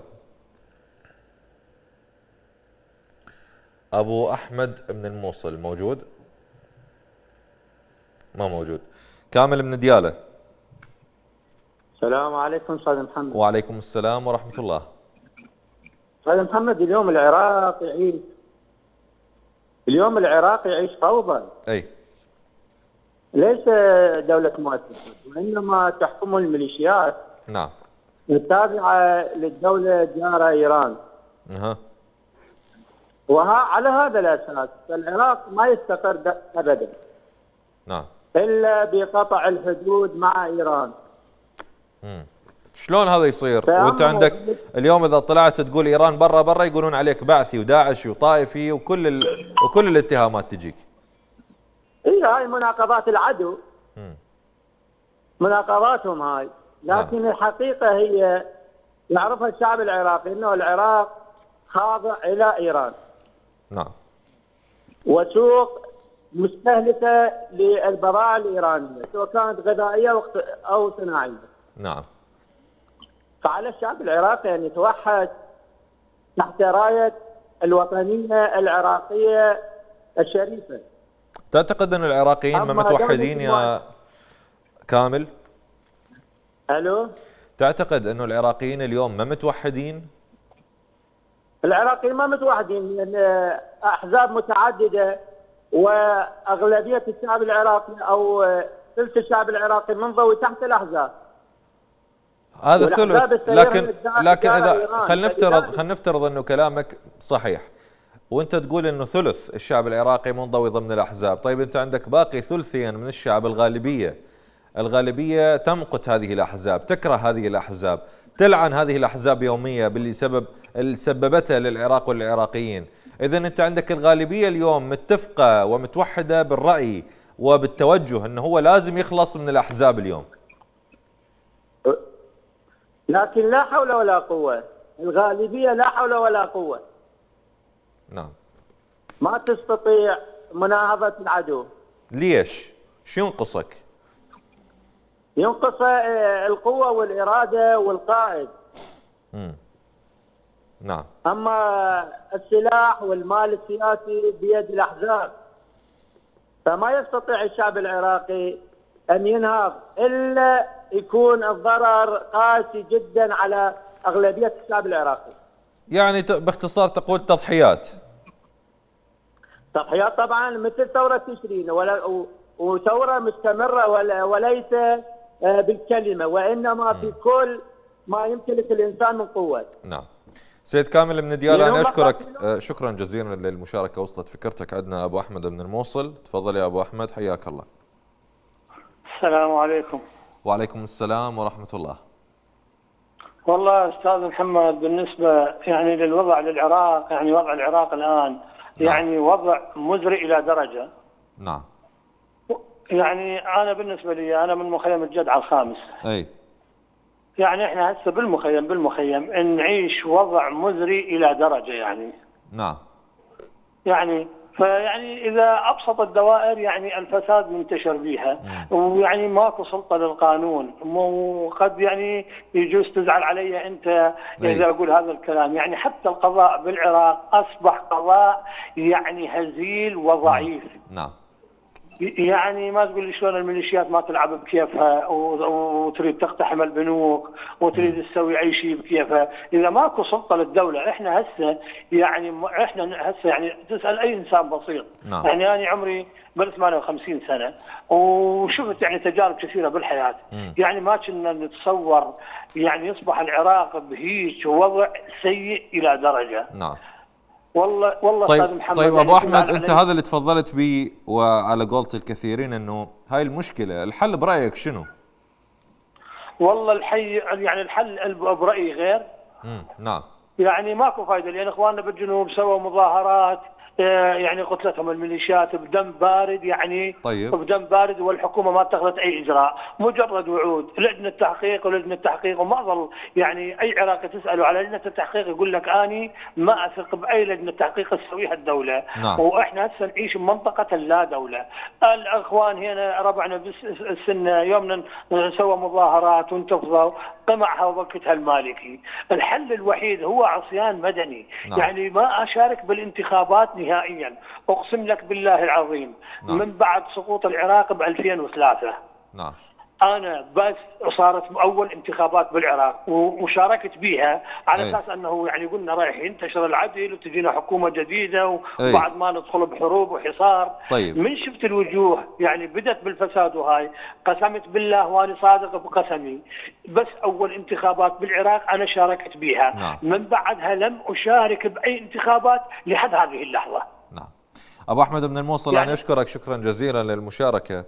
أبو أحمد من الموصل موجود؟ ما موجود. كامل من ديالة. السلام عليكم استاذ محمد. وعليكم السلام ورحمة الله. استاذ محمد، اليوم العراق يعيش فوضى. اي. ليس دولة مؤسسة، وانما تحكم الميليشيات. نعم. التابعة للدولة الجارة ايران. على هذا الاساس العراق ما يستقر ابدا. نعم. الا بقطع الحدود مع ايران. شلون هذا يصير؟ وانت عندك اليوم اذا طلعت تقول ايران برا يقولون عليك بعثي وداعشي وطائفي وكل الاتهامات تجيك. اي، هاي مناقضات العدو. مناقضاتهم هاي، لكن الحقيقه هي يعرفها الشعب العراقي انه العراق خاضع الى ايران. نعم. وسوق مستهلكه للبضائع الايرانيه سواء كانت غذائيه او صناعيه. نعم. فعلى الشعب العراقي ان يتوحد تحت رايه الوطنيه العراقيه الشريفه. تعتقد ان العراقيين ما متوحدين يا كامل؟ الو؟ تعتقد انه العراقيين اليوم ما متوحدين؟ العراقيين ما متوحدين، لان احزاب متعدده واغلبيه الشعب العراقي او ثلث الشعب العراقي منضوي تحت الاحزاب. هذا ثلث، لكن اذا خلينا نفترض انه كلامك صحيح وانت تقول انه ثلث الشعب العراقي منضوي ضمن الاحزاب، طيب انت عندك باقي ثلثين من الشعب الغالبيه تمقت هذه الاحزاب، تكره هذه الاحزاب، تلعن هذه الاحزاب يوميا باللي سببتها للعراق والعراقيين. اذا انت عندك الغالبيه اليوم متفقه ومتوحده بالراي وبالتوجه انه هو لازم يخلص من الاحزاب اليوم. لكن لا حول ولا قوه، الغالبيه لا حول ولا قوه. نعم. ما تستطيع مناهضه العدو. ليش؟ شو ينقصك؟ ينقص القوه والاراده والقائد. نعم. اما السلاح والمال السياسي بيد الاحزاب. فما يستطيع الشعب العراقي ان ينهض الا يكون الضرر قاسي جدا على اغلبيه الشعب العراقي. يعني باختصار تقول تضحيات. تضحيات طبعا، مثل ثوره تشرين وثوره مستمره وليس بالكلمه وانما بكل ما يمتلك الانسان من قوه. نعم. سيد كامل من ديالى، انا اشكرك شكرا جزيلا للمشاركه، وصلت فكرتك. عندنا ابو احمد من الموصل، تفضل يا ابو احمد، حياك الله. السلام عليكم. وعليكم السلام ورحمه الله. والله استاذ محمد، بالنسبه يعني للوضع للعراق، يعني وضع العراق الان يعني وضع مزري الى درجه. نعم. يعني انا بالنسبه لي انا من مخيم الجدع الخامس. اي. يعني احنا هسه بالمخيم نعيش وضع مزري الى درجه يعني. نعم. يعني فيعني اذا ابسط الدوائر يعني الفساد منتشر بيها، ويعني ماكو سلطه للقانون، وقد يعني يجوز تزعل علي انت اذا اقول هذا الكلام، يعني حتى القضاء بالعراق اصبح قضاء يعني هزيل وضعيف. نعم. يعني ما تقول لي شلون الميليشيات ما تلعب بكيفها وتريد تقتحم البنوك وتريد تسوي اي شيء بكيفها، اذا ماكو سلطه للدوله. احنا هسه يعني تسال اي انسان بسيط. نعم. يعني انا عمري بل 58 سنه وشفت يعني تجارب كثيره بالحياه. يعني ما كنا نتصور يعني يصبح العراق بهيج وضع سيء الى درجه. نعم. والله طيب استاذ محمد، طيب ابو احمد، انت هذا اللي تفضلت به وعلى قولة الكثيرين انه هاي المشكله، الحل برايك شنو؟ والله الحل برايي غير. نعم. يعني ماكو فايده، لان اخواننا بالجنوب سووا مظاهرات يعني قتلتهم الميليشيات بدم بارد يعني. طيب. بدم بارد والحكومه ما اتخذت اي اجراء، مجرد وعود، لجنه تحقيق ولجنه التحقيق، وما ظل يعني اي عراقي تساله على لجنه التحقيق يقول لك اني ما اثق باي لجنه تحقيق تسويها الدوله. نعم. واحنا هسه نعيش بمنطقه لا دوله. الاخوان هنا ربعنا بالسنه يومنا سووا مظاهرات وانتفضوا، قمعها وبكتها المالكي. الحل الوحيد هو عصيان مدني. نعم. يعني ما اشارك بالانتخابات نهائيا، اقسم لك بالله العظيم. نعم. من بعد سقوط العراق ب 2003. نعم. انا بس صارت اول انتخابات بالعراق وشاركت بيها على اساس انه يعني قلنا رايح ينتشر العدل وتجينا حكومه جديده وبعد ما ندخل بحروب وحصار. طيب. من شفت الوجوه يعني بدت بالفساد، وهاي قسمت بالله وانا صادق بقسمي، بس اول انتخابات بالعراق انا شاركت بيها. نعم. من بعدها لم اشارك باي انتخابات لحد هذه اللحظه. نعم. ابو احمد من الموصل يعني انا اشكرك شكرا جزيلا للمشاركه.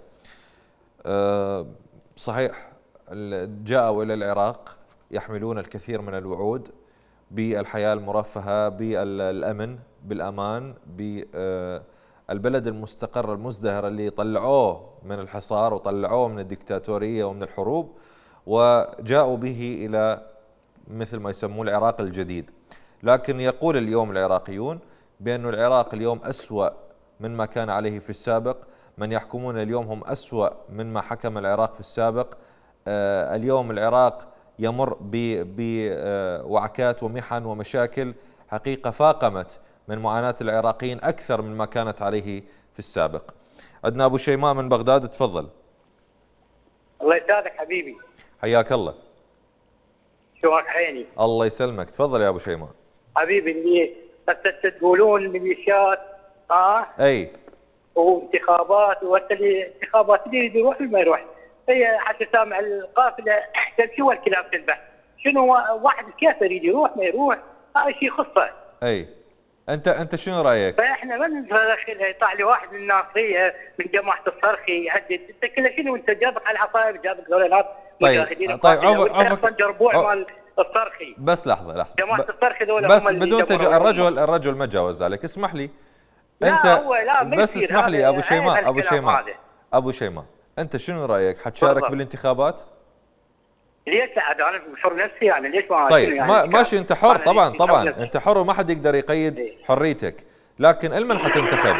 صحيح جاءوا إلى العراق يحملون الكثير من الوعود بالحياة المرفهة، بالأمن، بالأمان، بالبلد المستقر المزدهر اللي طلعوه من الحصار وطلعوه من الدكتاتورية ومن الحروب، وجاءوا به إلى مثل ما يسموه العراق الجديد. لكن يقول اليوم العراقيون بأن العراق اليوم أسوأ مما كان عليه في السابق، من يحكمون اليوم هم أسوأ مما حكم العراق في السابق. اليوم العراق يمر بوعكات ومحن ومشاكل حقيقة فاقمت من معاناة العراقيين أكثر مما كانت عليه في السابق. عندنا أبو شيماء من بغداد، تفضل. الله يسعدك حبيبي. حياك الله. شوك عيني. الله يسلمك، تفضل يا أبو شيماء. حبيبي اللي تقولون الميليشيات أي وانتخابات انتخابات اللي يريد يروح ما يروح. هي حتى سامع القافله شو الكلام تذبح؟ شنو واحد كيف يريد يروح ما يروح؟ هذا شيء خصه. اي انت شنو رايك؟ فاحنا ما ندخلها. يطلع لي واحد من الناصريه من جماعه الصرخي يهدد، انت كله شنو انت جابك على العصايب، جابك ذول ناس مجاهدين. طيب عفوا جربوع مال الصرخي. بس لحظه جماعه الصرخي ذول بس بدون الرجل ما تجاوز عليك، اسمح لي. انت لا بس اسمح لي ابو شيماء انت شنو رايك؟ حتشارك بالانتخابات؟ ليش لا؟ انا بحر نفسي يعني، ليش ما طيب يعني ماشي، انت حر طبعا انت حر وما حد يقدر يقيد حريتك، لكن المن حتنتخب؟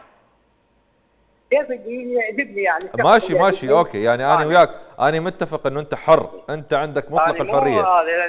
كيف يعجبني يعني. ماشي اوكي، يعني انا وياك انا متفق انه انت حر، انت عندك مطلق الحريه.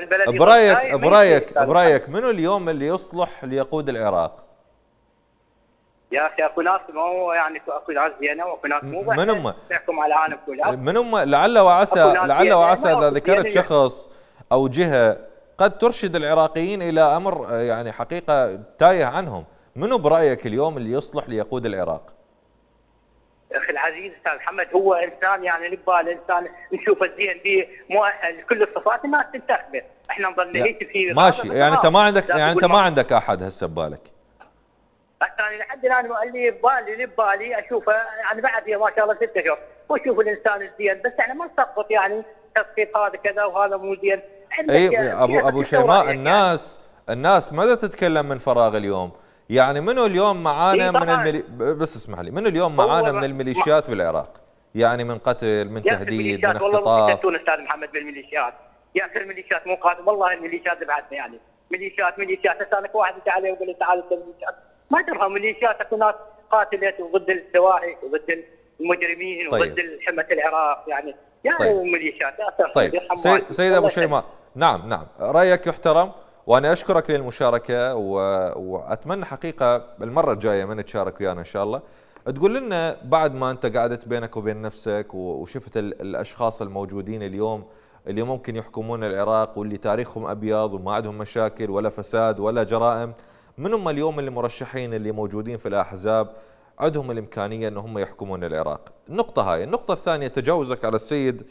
برايك منو اليوم اللي يصلح ليقود العراق؟ يا اخي اكو ناس ما هو يعني اكو ناس زينه واكو ناس مو من هم؟ تحكم على العالم كله. من هم؟ لعل وعسى اذا ذكرت شخص او جهه قد ترشد العراقيين الى امر يعني حقيقه تايه عنهم. منو برايك اليوم اللي يصلح ليقود العراق؟ اخي العزيز استاذ محمد، هو انسان يعني نبال انسان نشوفه زين به مؤهل كل الصفات الناس تنتخبه، احنا نظل نهيت فيه. ماشي، يعني انت ما عندك احد هسه ببالك؟ يعني لحد الان اللي ببالي اشوفه يعني بعد ما شاء الله 6 اشهر واشوف الانسان الزين، بس احنا ما نسقط يعني تسقيط هذا كذا وهذا مو زين. اي ابو شيماء، الناس ماذا تتكلم من فراغ اليوم؟ يعني منو اليوم معانا من بس اسمح لي، منو اليوم معانا من الميليشيات بالعراق؟ يعني من قتل، من تهديد، من اختطاف. والله استاذ محمد بالميليشيات، يا اخي الميليشيات مو قاتل، والله الميليشيات بعدنا يعني ميليشيات هسه واحد انت عليه ويقول له تعال الميليشيات، ما تفهم ميليشيات اكو ناس قاتلت وضد السواحل وضد المجرمين وضد حمة العراق يعني ميليشيات. طيب سيد ابو شيماء، نعم رايك يحترم، وانا اشكرك للمشاركه واتمنى حقيقه المره الجايه من تشارك ويانا ان شاء الله تقول لنا بعد ما انت قعدت بينك وبين نفسك وشفت الاشخاص الموجودين اليوم اللي ممكن يحكمون العراق واللي تاريخهم ابيض وما عندهم مشاكل ولا فساد ولا جرائم، من هم اليوم اللي مرشحين اللي موجودين في الاحزاب عندهم الامكانيه ان هم يحكمون العراق؟ النقطه هاي. النقطه الثانيه تجاوزك على السيد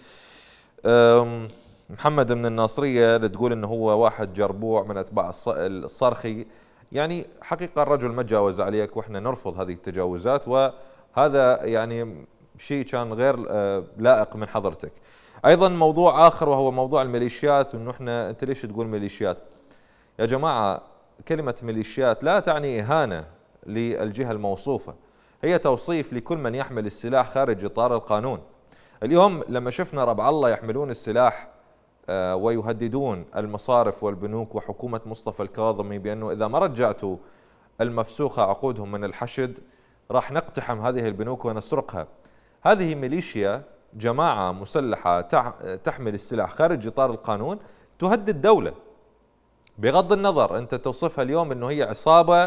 محمد من الناصريه اللي تقول انه هو واحد جربوع من اتباع الصرخي. يعني حقيقه الرجل ما تجاوز عليك واحنا نرفض هذه التجاوزات، وهذا يعني شيء كان غير لائق من حضرتك. ايضا موضوع اخر وهو موضوع الميليشيات، وانه احنا انت ليش تقول ميليشيات؟ يا جماعه كلمه ميليشيات لا تعني اهانه للجهه الموصوفه، هي توصيف لكل من يحمل السلاح خارج اطار القانون. اليوم لما شفنا ربع الله يحملون السلاح ويهددون المصارف والبنوك وحكومة مصطفى الكاظمي بأنه إذا ما رجعتوا المفسوخة عقودهم من الحشد راح نقتحم هذه البنوك ونسرقها. هذه ميليشيا، جماعة مسلحة تحمل السلاح خارج إطار القانون تهدد الدولة، بغض النظر أنت توصفها اليوم أنه هي عصابة،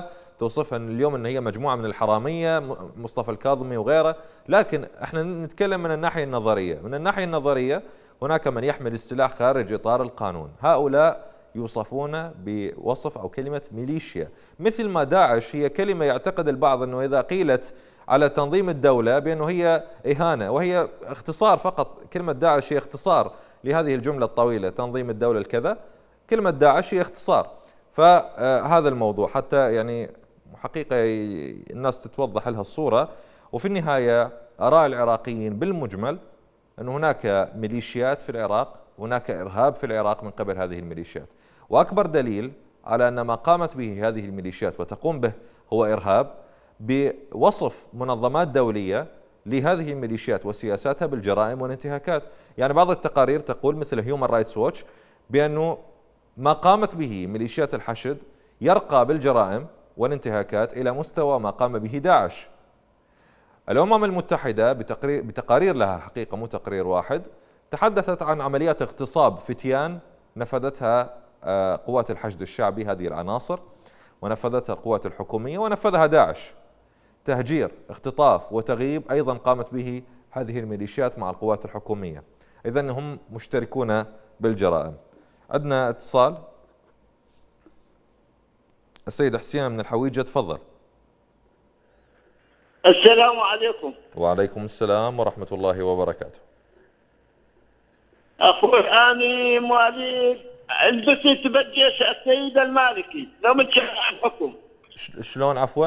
توصفها اليوم ان هي مجموعه من الحراميه، مصطفى الكاظمي وغيره، لكن احنا نتكلم من الناحيه النظريه، من الناحيه النظريه هناك من يحمل السلاح خارج اطار القانون، هؤلاء يوصفون بوصف او كلمه ميليشيا، مثل ما داعش هي كلمه يعتقد البعض انه اذا قيلت على تنظيم الدوله بانه هي اهانه، وهي اختصار فقط. كلمه داعش هي اختصار لهذه الجمله الطويله، تنظيم الدوله الكذا، كلمه داعش هي اختصار. فهذا الموضوع حتى يعني حقيقة الناس تتوضح لها الصورة. وفي النهاية آراء العراقيين بالمجمل أن هناك ميليشيات في العراق، هناك إرهاب في العراق من قبل هذه الميليشيات، وأكبر دليل على أن ما قامت به هذه الميليشيات وتقوم به هو إرهاب بوصف منظمات دولية لهذه الميليشيات وسياساتها بالجرائم والانتهاكات. يعني بعض التقارير تقول مثل هيومن رايتس ووتش بأنه ما قامت به ميليشيات الحشد يرقى بالجرائم والانتهاكات إلى مستوى ما قام به داعش. الأمم المتحدة بتقارير لها حقيقة مو تقرير واحد تحدثت عن عمليات اغتصاب فتيان نفذتها قوات الحشد الشعبي، هذه العناصر، ونفذتها القوات الحكومية ونفذها داعش. تهجير، اختطاف وتغييب أيضا قامت به هذه الميليشيات مع القوات الحكومية. إذن هم مشتركون بالجرائم. عندنا اتصال، السيد حسين من الحويجة، تفضل. السلام عليكم. وعليكم السلام ورحمة الله وبركاته. أخوي أنا مواليد البست بالجيش السيد المالكي لو متشرع الحكم. شلون عفوا؟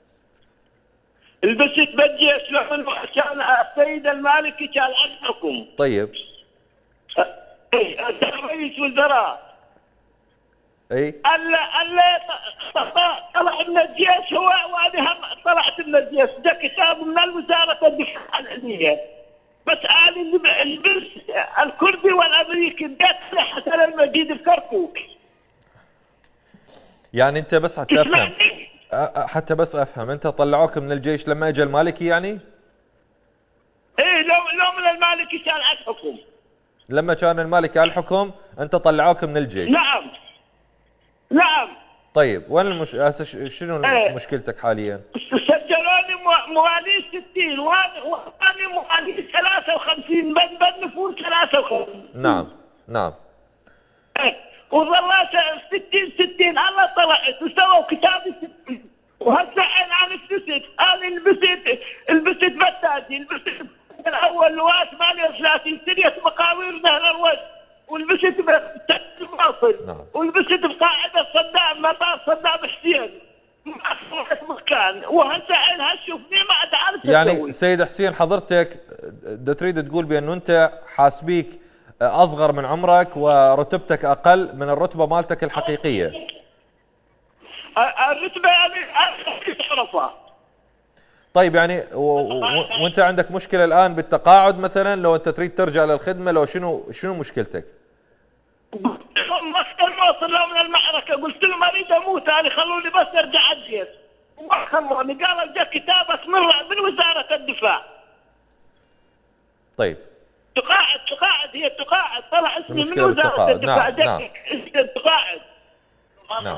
البست بالجيش لو كان السيد المالكي كان على الحكم. طيب. رئيس وزراء. اي. الا طلع من الجيش هو وانا هم طلعت من الجيش، ده كتاب من الوزارة الدفاع العلمية. بس انا البس الكردي والامريكي بديت حسن المجيد الكركوك. يعني انت بس حتى افهم، حتى بس افهم، انت طلعوك من الجيش لما اجى المالكي يعني؟ ايه لو من المالكي كان على الحكم. لما كان المالكي على الحكم انت طلعوك من الجيش. نعم نعم. طيب وين شنو مشكلتك حاليا؟ سجلوني مواليد 60 وانا مواليد 53 بنفوس 53. نعم نعم. وظلت 60 الله طلعت وسووا كتابي 60 وهسه انا افتست، انا لبست بتاجي، لبست الاول لواء 38 سنه مقاوير نهر الوجه، ولبست بمواصل، ولبست بقاعده صدام مطار صدام حسين ما مكان، وهسه هشوفني ما عاد عارف يعني سيد حسين حضرتك تريد تقول بانه انت حاسبيك اصغر من عمرك ورتبتك اقل من الرتبه مالتك الحقيقيه. الرتبه انا تعرفها. طيب يعني وانت عندك مشكله الان بالتقاعد مثلا، لو انت تريد ترجع للخدمه، لو شنو مشكلتك؟ واصل له من المعركه، قلت لهم اريد اموت انا، خلوني بس ارجع الجيش، وما خلوني، قالوا جاء كتابك من وزاره الدفاع. طيب تقاعد هي تقاعد، طلع اسمي من وزاره الدفاع. نعم. تقاعد. نعم.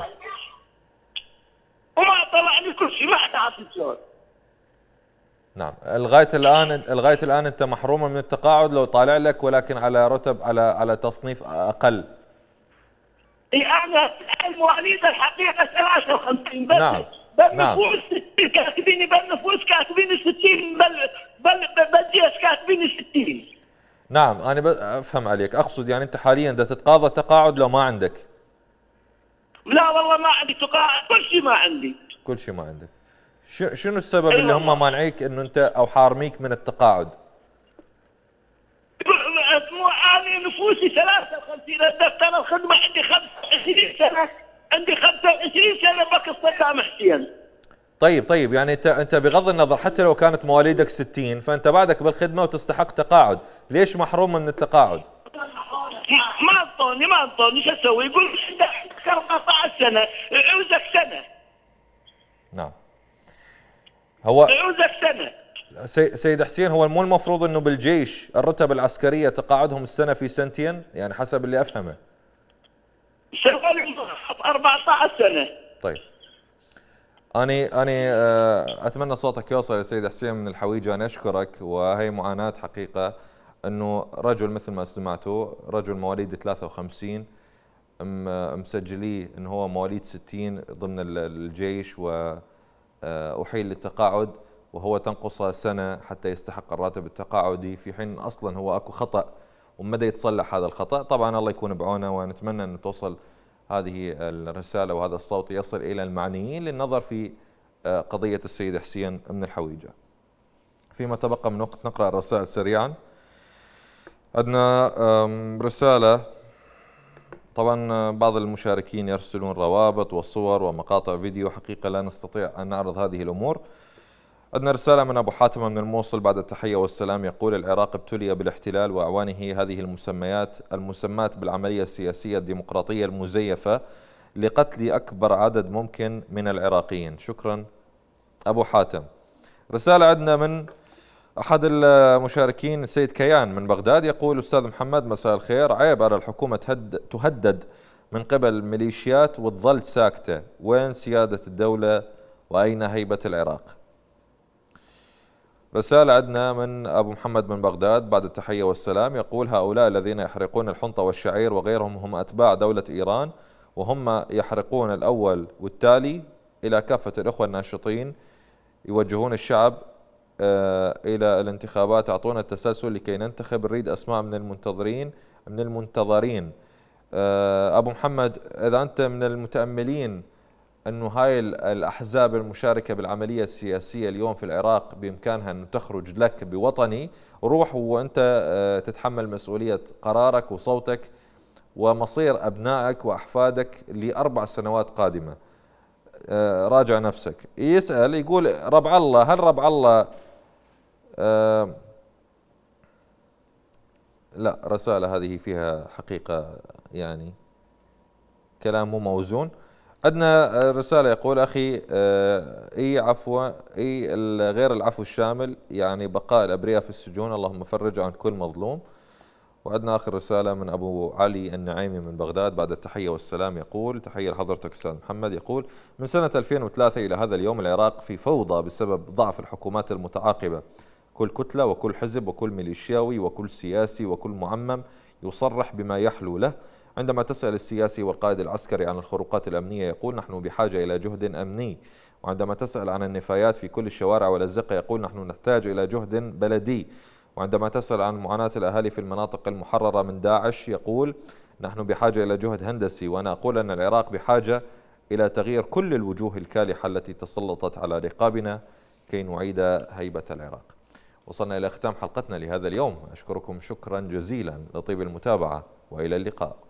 وما طلع لي كل شيء، ما حد عارف شلون. نعم. لغايه الان انت محروم من التقاعد لو طالع لك، ولكن على رتب على تصنيف اقل. اي انا المواليد الحقيقه 53 بس. نعم. بالنفوس 60 كاتبيني، بالنفوس كاتبيني 60، بالجيش كاتبيني 60. نعم انا افهم عليك، اقصد يعني انت حاليا بدك تتقاضى تقاعد لو ما عندك؟ لا والله ما عندي تقاعد، كل شيء ما عندي. كل شيء ما عندك. شنو السبب اللي هم مانعيك انه انت او حارميك من التقاعد؟ انا نفوسي 53 دفتر الخدمه عندي 25 سنه، عندي 25 سنه بكر صدام حسين. طيب يعني انت بغض النظر حتى لو كانت مواليدك 60 فانت بعدك بالخدمه وتستحق تقاعد، ليش محروم من التقاعد؟ ما انطوني شو اسوي؟ يقول عندك 14 سنه، عوزك سنه. نعم. هو عوزك سنه. سيد حسين، هو مو المفروض انه بالجيش الرتب العسكريه تقاعدهم السنه في سنتين؟ يعني حسب اللي افهمه. 14 سنه. طيب. أنا أتمنى صوتك يوصل يا سيد حسين من الحويجة. أنا أشكرك، وهي معاناة حقيقة أنه رجل مثل ما سمعتوا، رجل مواليد 53 مسجليه أنه هو مواليد 60 ضمن الجيش وأحيل للتقاعد، وهو تنقصه سنة حتى يستحق الراتب التقاعدي، في حين أصلا هو أكو خطأ ومدى يتصلح هذا الخطأ. طبعا الله يكون بعونه، ونتمنى أن توصل هذه الرسالة وهذا الصوت يصل إلى المعنيين للنظر في قضية السيد حسين من الحويجة. فيما تبقى من وقت نقرأ الرسائل سريعا. عندنا رسالة، طبعا بعض المشاركين يرسلون روابط وصور ومقاطع فيديو، حقيقة لا نستطيع أن نعرض هذه الأمور. عندنا رسالة من أبو حاتم من الموصل بعد التحية والسلام، يقول: العراق ابتلي بالاحتلال وأعوانه هذه المسمات بالعملية السياسية الديمقراطية المزيفة لقتل أكبر عدد ممكن من العراقيين. شكرا أبو حاتم. رسالة عندنا من أحد المشاركين السيد كيان من بغداد، يقول: أستاذ محمد مساء الخير، عيب على الحكومة تهدد من قبل ميليشيات وتظل ساكتة، وين سيادة الدولة وأين هيبة العراق؟ رسالة عندنا من أبو محمد من بغداد بعد التحية والسلام، يقول: هؤلاء الذين يحرقون الحنطة والشعير وغيرهم هم أتباع دولة إيران، وهم يحرقون الأول والتالي. إلى كافة الأخوة الناشطين يوجهون الشعب إلى الانتخابات، أعطونا التسلسل لكي ننتخب، نريد أسماء من المنتظرين. أبو محمد، إذا أنت من المتأملين أنه هاي الأحزاب المشاركة بالعملية السياسية اليوم في العراق بإمكانها أن تخرج لك بوطني، روح وأنت تتحمل مسؤولية قرارك وصوتك ومصير أبنائك وأحفادك ل4 سنوات قادمة. راجع نفسك. يسأل يقول: ربع الله، هل ربع الله لا، رسالة هذه فيها حقيقة يعني كلام مو موزون. عندنا رسالة يقول: أخي غير العفو الشامل، يعني بقاء الأبرياء في السجون، اللهم فرج عن كل مظلوم. وعندنا آخر رسالة من أبو علي النعيمي من بغداد بعد التحية والسلام، يقول: تحية لحضرتك أستاذ محمد، يقول: من سنة 2003 إلى هذا اليوم العراق في فوضى بسبب ضعف الحكومات المتعاقبة، كل كتلة وكل حزب وكل ميليشياوي وكل سياسي وكل معمم يصرح بما يحلو له. عندما تسأل السياسي والقائد العسكري عن الخروقات الأمنية يقول: نحن بحاجة إلى جهد أمني. وعندما تسأل عن النفايات في كل الشوارع والأزقة يقول: نحن نحتاج إلى جهد بلدي. وعندما تسأل عن معاناة الأهالي في المناطق المحررة من داعش يقول: نحن بحاجة إلى جهد هندسي. وأنا أقول أن العراق بحاجة إلى تغيير كل الوجوه الكالحة التي تسلطت على رقابنا كي نعيد هيبة العراق. وصلنا إلى ختام حلقتنا لهذا اليوم، أشكركم شكرا جزيلا لطيب المتابعة، وإلى اللقاء.